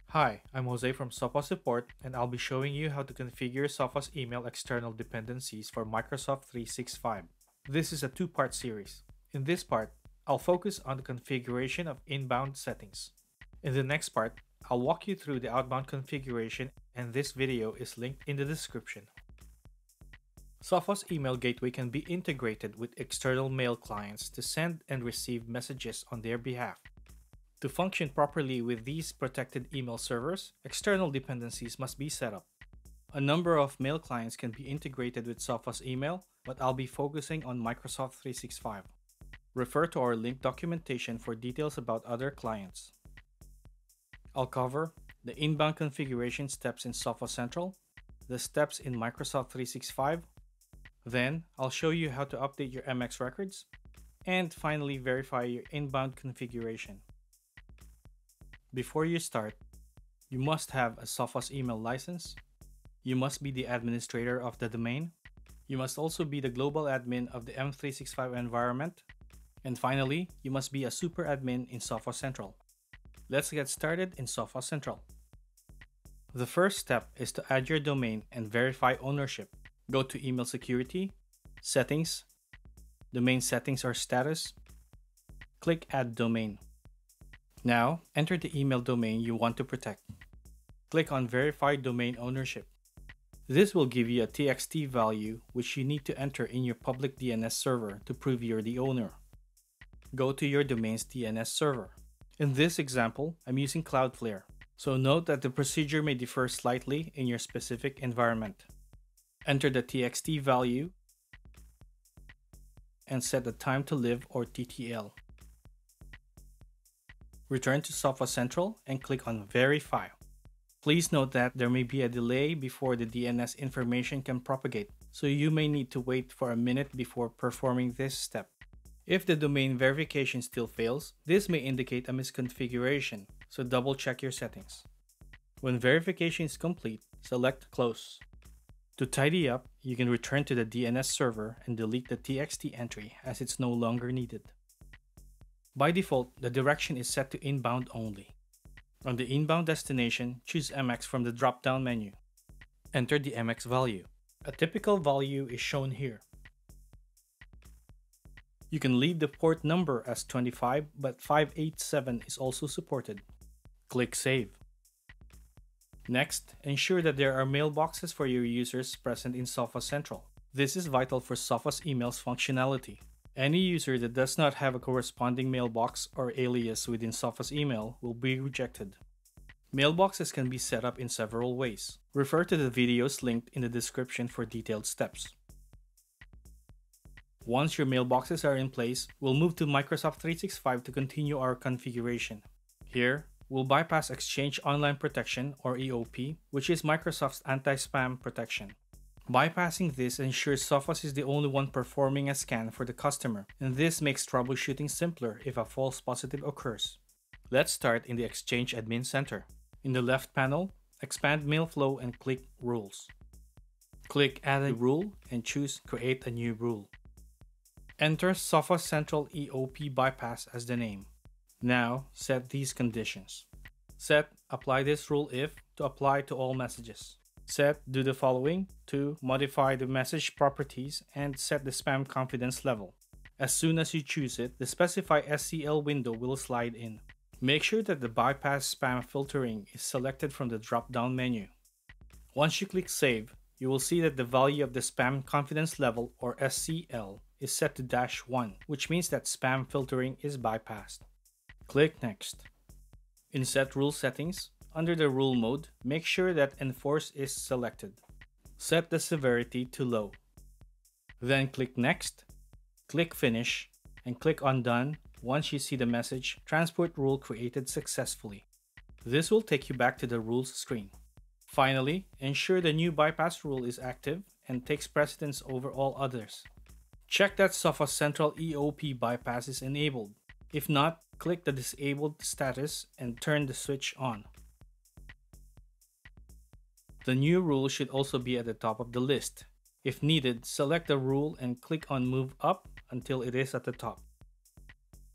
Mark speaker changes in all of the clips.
Speaker 1: Hi, I'm Jose from Sophos Support, and I'll be showing you how to configure Sophos email external dependencies for Microsoft 365. This is a two-part series. In this part, I'll focus on the configuration of inbound settings. In the next part, I'll walk you through the outbound configuration, and this video is linked in the description. Sophos Email Gateway can be integrated with external mail clients to send and receive messages on their behalf. To function properly with these protected email servers, external dependencies must be set up. A number of mail clients can be integrated with Sophos Email, but I'll be focusing on Microsoft 365. Refer to our linked documentation for details about other clients. I'll cover the inbound configuration steps in Sophos Central, the steps in Microsoft 365, then I'll show you how to update your MX records, and finally verify your inbound configuration. Before you start, you must have a Sophos email license, you must be the administrator of the domain, you must also be the global admin of the M365 environment, and finally, you must be a super admin in Sophos Central. Let's get started in Sophos Central. The first step is to add your domain and verify ownership. Go to Email Security, Settings, Domain Settings or Status, click Add Domain. Now, enter the email domain you want to protect. Click on Verify Domain Ownership. This will give you a TXT value which you need to enter in your public DNS server to prove you're the owner. Go to your domain's DNS server. In this example, I'm using Cloudflare, so note that the procedure may differ slightly in your specific environment. Enter the TXT value and set the time to live or TTL. Return to Sophos Central and click on Verify. Please note that there may be a delay before the DNS information can propagate, so you may need to wait for a minute before performing this step. If the domain verification still fails, this may indicate a misconfiguration, so double check your settings. When verification is complete, select Close. To tidy up, you can return to the DNS server and delete the TXT entry as it's no longer needed. By default, the direction is set to inbound only. On the inbound destination, choose MX from the drop-down menu. Enter the MX value. A typical value is shown here. You can leave the port number as 25, but 587 is also supported. Click Save. Next, ensure that there are mailboxes for your users present in Sophos Central. This is vital for Sophos Email's functionality. Any user that does not have a corresponding mailbox or alias within Sophos Email will be rejected. Mailboxes can be set up in several ways. Refer to the videos linked in the description for detailed steps. Once your mailboxes are in place, we'll move to Microsoft 365 to continue our configuration. Here, we'll bypass Exchange Online Protection or EOP, which is Microsoft's anti-spam protection. Bypassing this ensures Sophos is the only one performing a scan for the customer, and this makes troubleshooting simpler if a false positive occurs. Let's start in the Exchange Admin Center. In the left panel, expand Mail Flow and click Rules. Click Add a Rule and choose Create a New Rule. Enter Sophos Central EOP Bypass as the name. Now, set these conditions. Set Apply this rule if to apply to all messages. Set Do the following to modify the message properties and set the spam confidence level. As soon as you choose it, the Specify SCL window will slide in. Make sure that the Bypass Spam Filtering is selected from the drop-down menu. Once you click Save, you will see that the value of the Spam Confidence Level or SCL is set to -1, which means that spam filtering is bypassed. Click Next. In Set Rule Settings, under the Rule mode, make sure that Enforce is selected. Set the severity to low. Then click Next, click Finish, and click on Done once you see the message Transport Rule created successfully. This will take you back to the Rules screen. Finally, ensure the new bypass rule is active and takes precedence over all others. Check that Sophos Central EOP bypass is enabled. If not, click the Disabled status and turn the switch on. The new rule should also be at the top of the list. If needed, select the rule and click on Move Up until it is at the top.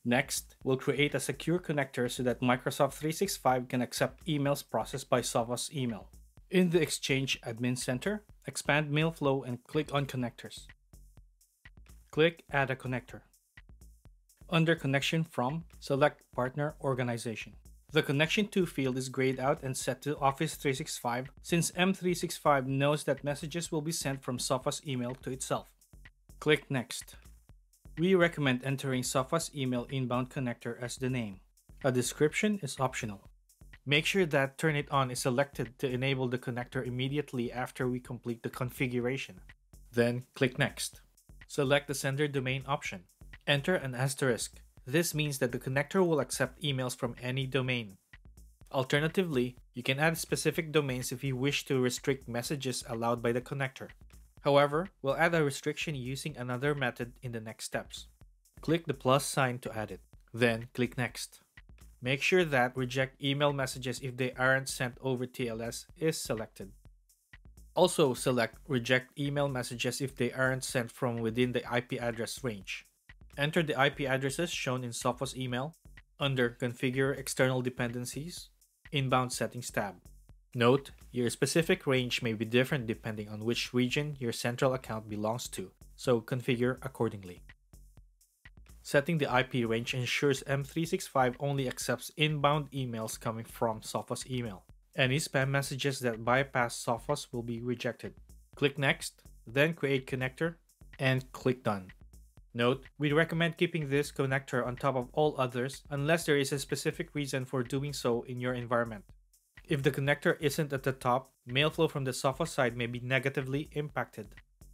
Speaker 1: Next, we'll create a secure connector so that Microsoft 365 can accept emails processed by Sophos Email. In the Exchange Admin Center, expand Mailflow and click on Connectors. Click Add a Connector. Under Connection From, select Partner Organization. The Connection To field is grayed out and set to Office 365 since M365 knows that messages will be sent from Sophos Email to itself. Click Next. We recommend entering Sophos Email Inbound Connector as the name. A description is optional. Make sure that Turn It On is selected to enable the connector immediately after we complete the configuration. Then click Next. Select the Sender Domain option. Enter an asterisk. This means that the connector will accept emails from any domain. Alternatively, you can add specific domains if you wish to restrict messages allowed by the connector. However, we'll add a restriction using another method in the next steps. Click the plus sign to add it. Then click Next. Make sure that Reject Email Messages if they aren't sent over TLS is selected. Also select Reject Email Messages if they aren't sent from within the IP address range. Enter the IP addresses shown in Sophos Email under Configure External Dependencies, Inbound Settings tab. Note, your specific range may be different depending on which region your central account belongs to, so configure accordingly. Setting the IP range ensures M365 only accepts inbound emails coming from Sophos Email. Any spam messages that bypass Sophos will be rejected. Click Next, then Create Connector, and click Done. Note, we recommend keeping this connector on top of all others unless there is a specific reason for doing so in your environment. If the connector isn't at the top, mailflow from the Sophos side may be negatively impacted.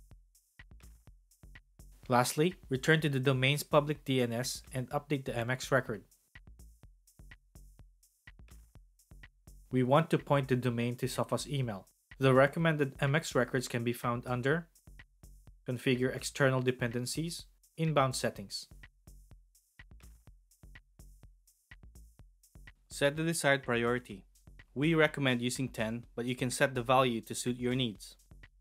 Speaker 1: Lastly, return to the domain's public DNS and update the MX record. We want to point the domain to Sophos Email. The recommended MX records can be found under Configure External Dependencies, Inbound Settings. Set the desired priority. We recommend using 10, but you can set the value to suit your needs.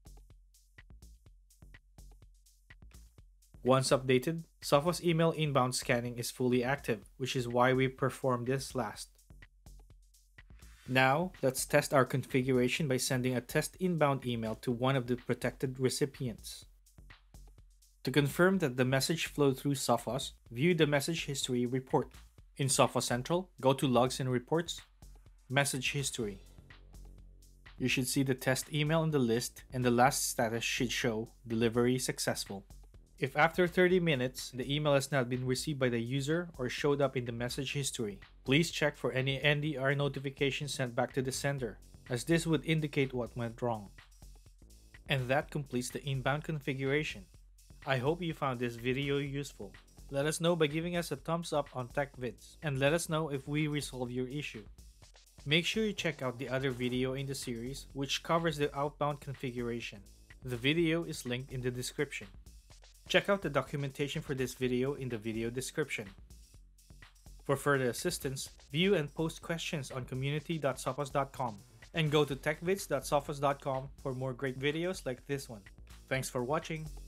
Speaker 1: Once updated, Sophos Email Inbound Scanning is fully active, which is why we perform this last. Now, let's test our configuration by sending a test inbound email to one of the protected recipients. To confirm that the message flowed through Sophos, view the Message History report. In Sophos Central, go to Logs and Reports, Message History. You should see the test email in the list, and the last status should show Delivery Successful. If after 30 minutes, the email has not been received by the user or showed up in the message history, please check for any NDR notification sent back to the sender, as this would indicate what went wrong. And that completes the inbound configuration. I hope you found this video useful. Let us know by giving us a thumbs up on TechVids, and let us know if we resolve your issue. Make sure you check out the other video in the series, which covers the outbound configuration. The video is linked in the description. Check out the documentation for this video in the video description. For further assistance, view and post questions on community.sophos.com and go to techvids.sophos.com for more great videos like this one. Thanks for watching.